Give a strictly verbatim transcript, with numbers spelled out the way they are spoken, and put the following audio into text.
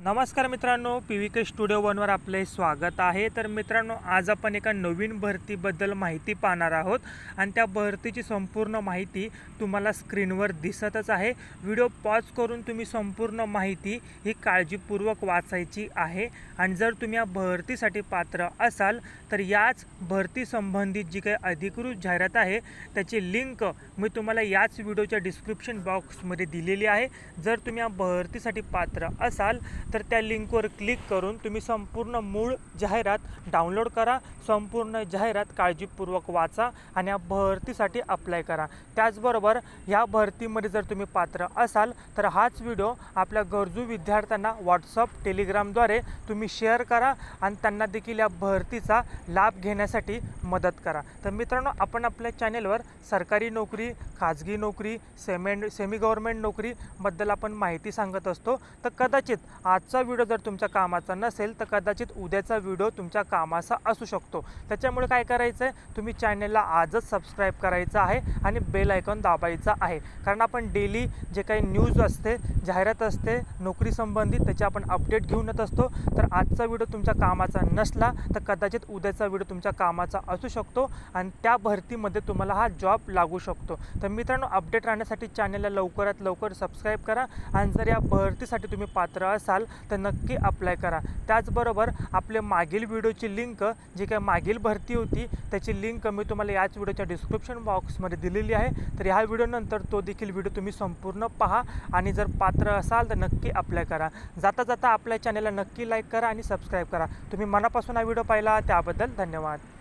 नमस्कार मित्रांनो, P V K studio वनवर आपले स्वागत आहे। तर मित्रांनो, आज आपण एका नवीन भरतीबद्दल माहिती पाहणार आहोत आणि त्या भरतीची संपूर्ण माहिती तुम्हाला स्क्रीनवर दिसतच आहे। व्हिडिओ पॉज करून तुम्ही संपूर्ण माहिती ही काळजीपूर्वक वाचायची आहे आणि जर तुम्ही या भरतीसाठी पात्र असाल तर याच भरती संबंधित जी काही अधिकृत जाहिरात आहे त्याची लिंक मी तुम्हाला याच व्हिडिओच्या डिस्क्रिप्शन बॉक्समध्ये दिलेली आहे। जर तुम्ही या भरतीसाठी पात्र असाल तर त्या लिंकवर क्लिक करून तुम्ही संपूर्ण मूळ जाहिरात डाउनलोड करा, संपूर्ण जाहिरात काळजीपूर्वक वाचा आणि या भरतीसाठी अप्लाय करा। त्याचबरोबर या भरतीमध्ये जर तुम्ही पात्र असाल तर हाच व्हिडिओ आपल्या गरजू विद्यार्थ्यांना व्हॉट्सअप टेलिग्रामद्वारे तुम्ही शेअर करा आणि त्यांना देखील या भरतीचा लाभ घेण्यासाठी मदत करा। तर मित्रांनो, आपण आपल्या चॅनेलवर सरकारी नोकरी, खाजगी नोकरी, सेमी सेमी गव्हर्नमेंट नोकरीबद्दल आपण माहिती सांगत असतो। तर कदाचित आजचा व्हिडिओ जर तुमच्या कामाचा नसेल तर कदाचित उद्याचा व्हिडिओ तुमच्या कामाचा असू शकतो। त्याच्यामुळे काय करायचं आहे, तुम्ही चॅनलला आजच सबस्क्राईब करायचं आहे आणि बेल आयकॉन दाबायचा आहे, कारण आपण डेली जे काही न्यूज असते, जाहिरात असते नोकरी संबंधित त्याचे आपण अपडेट घेऊन येत असतो। तर आजचा व्हिडिओ तुमच्या कामाचा नसला तर कदाचित उद्याचा व्हिडिओ तुमच्या कामाचा असू शकतो आणि त्या भरतीमध्ये तुम्हाला हा जॉब लागू शकतो। तर मित्रांनो, अपडेट राहण्यासाठी चॅनलला लवकरात लवकर सबस्क्राईब करा आणि जर या भरतीसाठी तुम्ही पात्र असाल तर नक्की अप्लाय करा। त्याचबरोबर आपले मागील व्हिडिओची लिंक, जी काही मागील भरती होती त्याची लिंक मी तुम्हाला याच व्हिडिओच्या डिस्क्रिप्शन बॉक्समध्ये दिलेली आहे। तर ह्या व्हिडिओनंतर तो देखील व्हिडिओ तुम्ही संपूर्ण पहा आणि जर पात्र असाल तर नक्की अप्लाय करा। जाता जाता आपल्या चॅनलला नक्की लाईक करा आणि सबस्क्राईब करा। तुम्ही मनापासून हा व्हिडिओ पाहिला त्याबद्दल धन्यवाद।